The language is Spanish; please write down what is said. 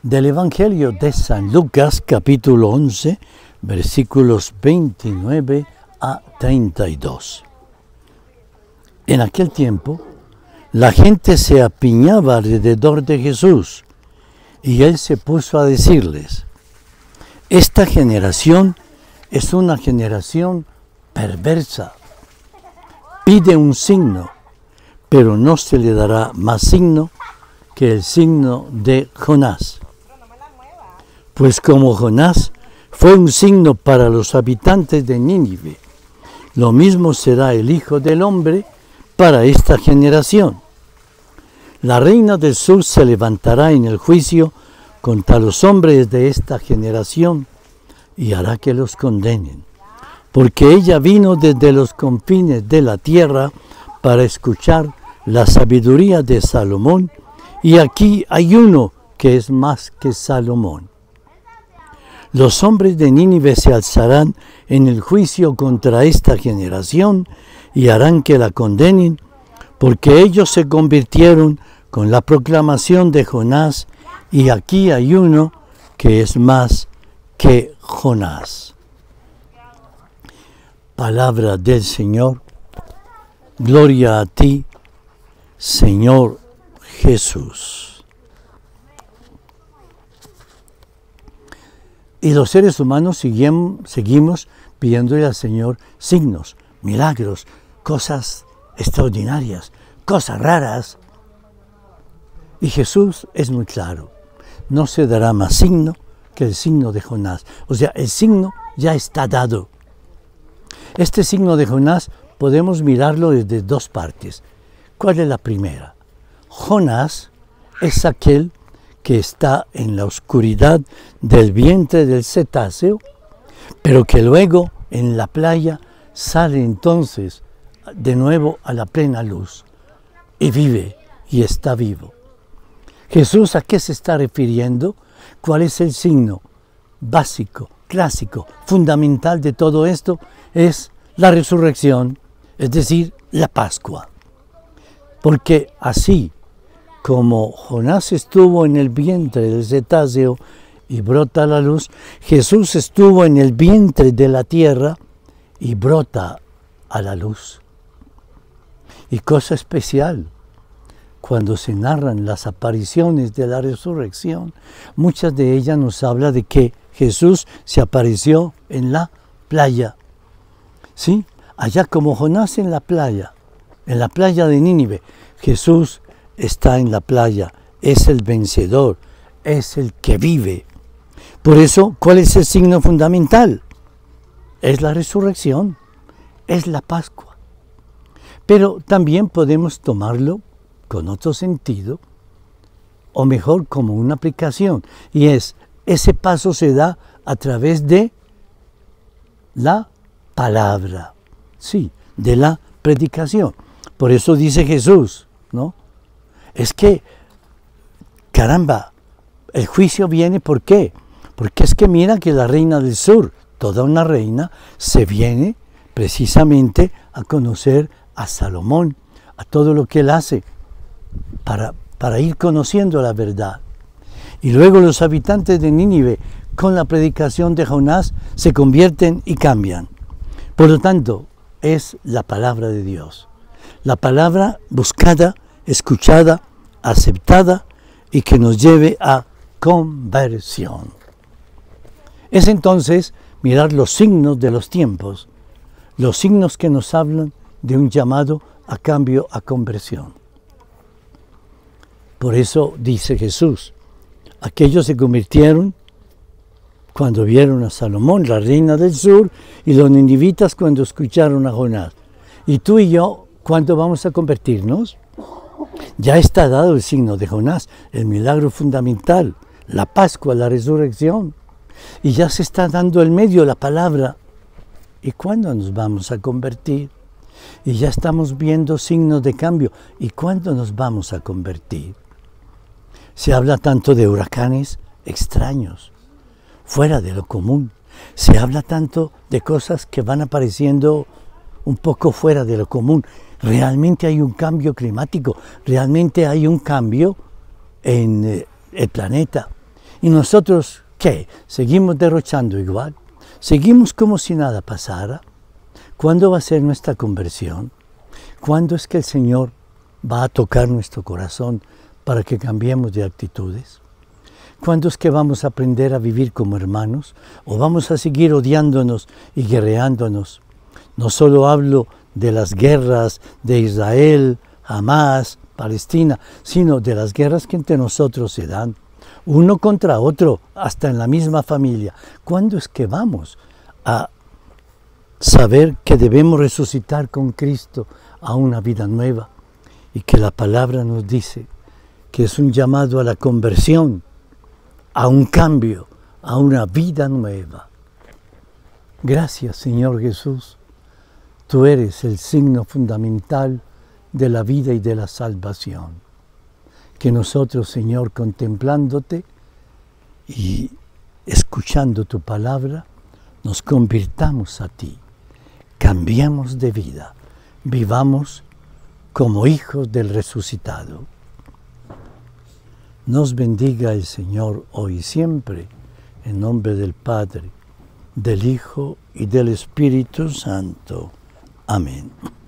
Del Evangelio de San Lucas, capítulo 11, versículos 29 a 32. En aquel tiempo, la gente se apiñaba alrededor de Jesús, y él se puso a decirles: esta generación es una generación perversa. Pide un signo, pero no se le dará más signo que el signo de Jonás. Pues como Jonás fue un signo para los habitantes de Nínive, lo mismo será el Hijo del Hombre para esta generación. La reina del sur se levantará en el juicio contra los hombres de esta generación y hará que los condenen, porque ella vino desde los confines de la tierra para escuchar la sabiduría de Salomón, y aquí hay uno que es más que Salomón. Los hombres de Nínive se alzarán en el juicio contra esta generación y harán que la condenen, porque ellos se convirtieron con la proclamación de Jonás, y aquí hay uno que es más que Jonás. Palabra del Señor. Gloria a ti, Señor Jesús. Y los seres humanos seguimos pidiéndole al Señor signos, milagros, cosas extraordinarias, cosas raras. Y Jesús es muy claro: no se dará más signo que el signo de Jonás. O sea, el signo ya está dado. Este signo de Jonás podemos mirarlo desde dos partes. ¿Cuál es la primera? Jonás es aquel que está en la oscuridad del vientre del cetáceo, pero que luego en la playa sale entonces de nuevo a la plena luz y vive y está vivo. Jesús, ¿a qué se está refiriendo? ¿Cuál es el signo básico, clásico, fundamental de todo esto? Es la resurrección, es decir, la Pascua. Porque así como Jonás estuvo en el vientre del cetáceo y brota la luz, Jesús estuvo en el vientre de la tierra y brota a la luz. Y cosa especial, cuando se narran las apariciones de la resurrección, muchas de ellas nos habla de que Jesús se apareció en la playa. ¿Sí? Allá como Jonás en la playa de Nínive, Jesús está en la playa, es el vencedor, es el que vive. Por eso, ¿cuál es el signo fundamental? Es la resurrección, es la Pascua. Pero también podemos tomarlo con otro sentido, o mejor como una aplicación, y es: ese paso se da a través de la palabra, sí, de la predicación. Por eso dice Jesús, ¿no? Es que, caramba, el juicio viene, ¿por qué? Porque es que mira que la reina del sur, toda una reina, se viene precisamente a conocer a Salomón, a todo lo que él hace, para ir conociendo la verdad. Y luego los habitantes de Nínive, con la predicación de Jonás, se convierten y cambian. Por lo tanto, es la palabra de Dios. La palabra buscada, escuchada, aceptada y que nos lleve a conversión. Es entonces mirar los signos de los tiempos, los signos que nos hablan de un llamado a cambio, a conversión. Por eso dice Jesús: aquellos se convirtieron cuando vieron a Salomón, la reina del sur, y los ninivitas cuando escucharon a Jonás. Y tú y yo, ¿cuándo vamos a convertirnos? Ya está dado el signo de Jonás, el milagro fundamental, la Pascua, la resurrección. Y ya se está dando el medio, la palabra. ¿Y cuándo nos vamos a convertir? Y ya estamos viendo signos de cambio. ¿Y cuándo nos vamos a convertir? Se habla tanto de huracanes extraños, fuera de lo común. Se habla tanto de cosas que van apareciendo un poco fuera de lo común. Realmente hay un cambio climático, realmente hay un cambio en el planeta. ¿Y nosotros qué? ¿Seguimos derrochando igual? ¿Seguimos como si nada pasara? ¿Cuándo va a ser nuestra conversión? ¿Cuándo es que el Señor va a tocar nuestro corazón para que cambiemos de actitudes? ¿Cuándo es que vamos a aprender a vivir como hermanos? ¿O vamos a seguir odiándonos y guerreándonos? No solo hablo de las guerras de Israel, Hamás, Palestina, sino de las guerras que entre nosotros se dan, uno contra otro, hasta en la misma familia. ¿Cuándo es que vamos a saber que debemos resucitar con Cristo a una vida nueva? Y que la palabra nos dice que es un llamado a la conversión, a un cambio, a una vida nueva. Gracias, Señor Jesús. Tú eres el signo fundamental de la vida y de la salvación. Que nosotros, Señor, contemplándote y escuchando tu palabra, nos convirtamos a ti, cambiemos de vida, vivamos como hijos del resucitado. Nos bendiga el Señor hoy y siempre, en nombre del Padre, del Hijo y del Espíritu Santo. Amén.